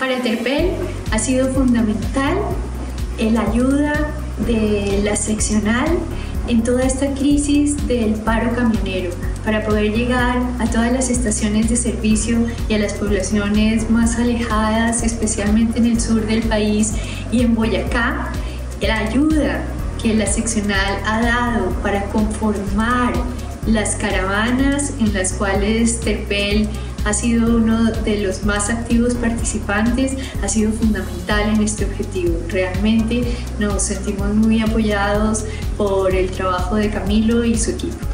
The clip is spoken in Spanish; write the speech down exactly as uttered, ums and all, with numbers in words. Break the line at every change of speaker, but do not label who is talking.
Para Terpel ha sido fundamental la ayuda de la seccional en toda esta crisis del paro camionero, para poder llegar a todas las estaciones de servicio y a las poblaciones más alejadas, especialmente en el sur del país y en Boyacá. La ayuda que la seccional ha dado para conformar las caravanas en las cuales Terpel ha sido uno de los más activos participantes, ha sido fundamental en este objetivo. Realmente nos sentimos muy apoyados por el trabajo de Camilo y su equipo.